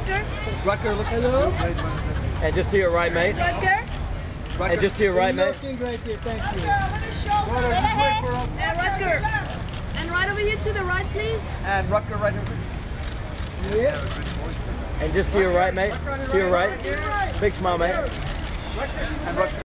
Rutger. Rutger, look hello. And just to your right, mate. Rutger. And just to your right, mate. Looking right here, thank you. And Rutger. And right over here to the right, please. And Rutger right here. Yeah. And just to your right, mate. To your right. Big smile, mate. And Rutger.